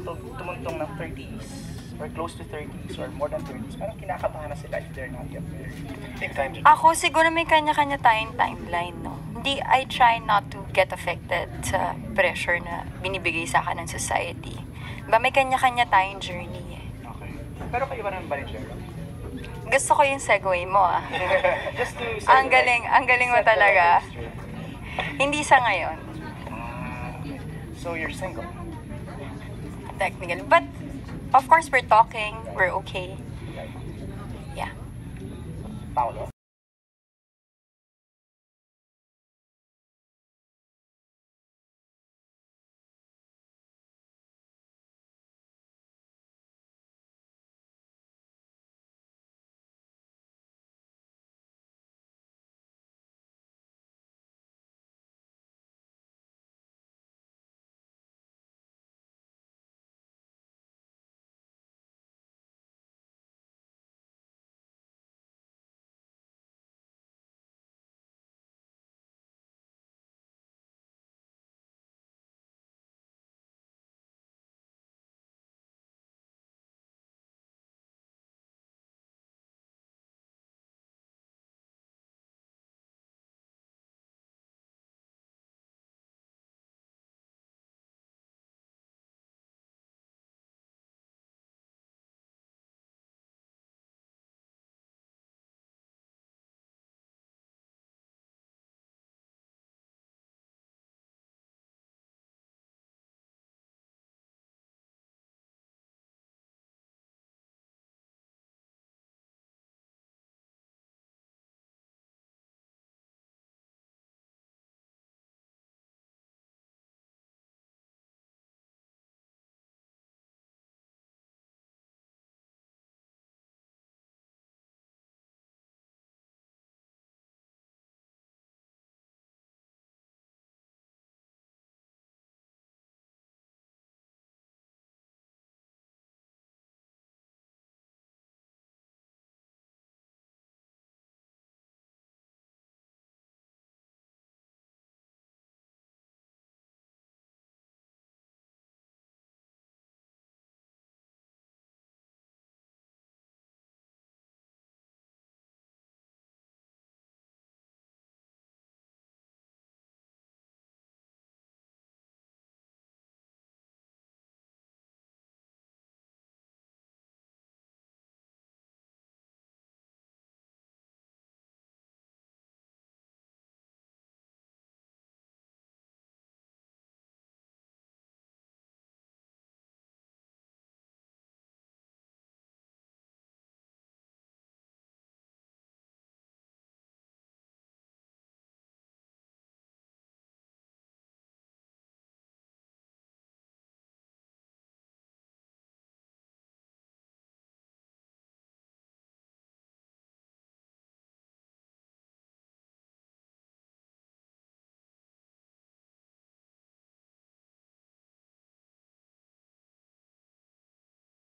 tumuntong ng 30s or close to 30s or more than 30s, parang kinakabahan na sila if they're not yet married. Take time to... Ako siguro may kanya-kanya tayong timeline, no? Hindi, I try not to get affected sa pressure na binibigay sa akin ng society. Diba, may kanya-kanya tayong journey eh. Okay. Pero kayo ba naman ba ni Gerald? Gusto ko yung segue mo ah. Just to Ang galing mo talaga. Hindi sa ngayon. Okay. So you're single? Technically. But, of course, we're talking. We're okay. Yeah. Paolo?